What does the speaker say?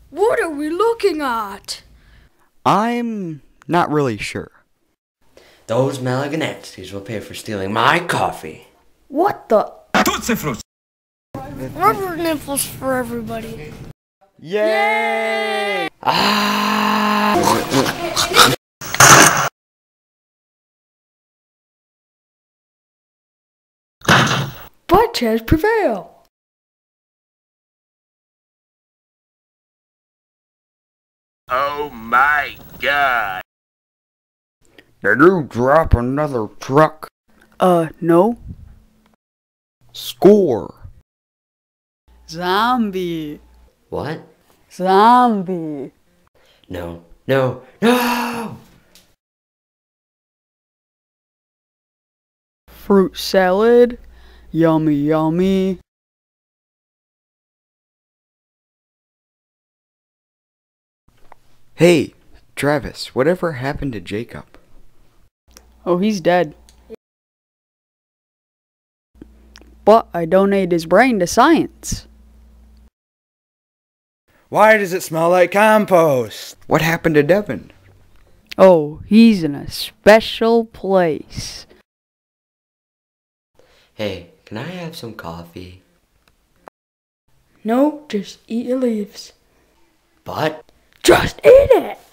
What are we looking at? I'm not really sure. Those Malaganetskis will pay for stealing my coffee. What the? Tutti frutti. Rubber nipples for everybody. Yay! Buttches prevail. Oh my God. Did you drop another truck? No. Score! Zombie. What? Zombie. No, no, no! Fruit salad. Yummy, yummy. Hey, Travis, whatever happened to Jacob? Oh, he's dead. But I donated his brain to science. Why does it smell like compost? What happened to Devin? Oh, he's in a special place. Hey, can I have some coffee? No, just eat your leaves. But Just eat it!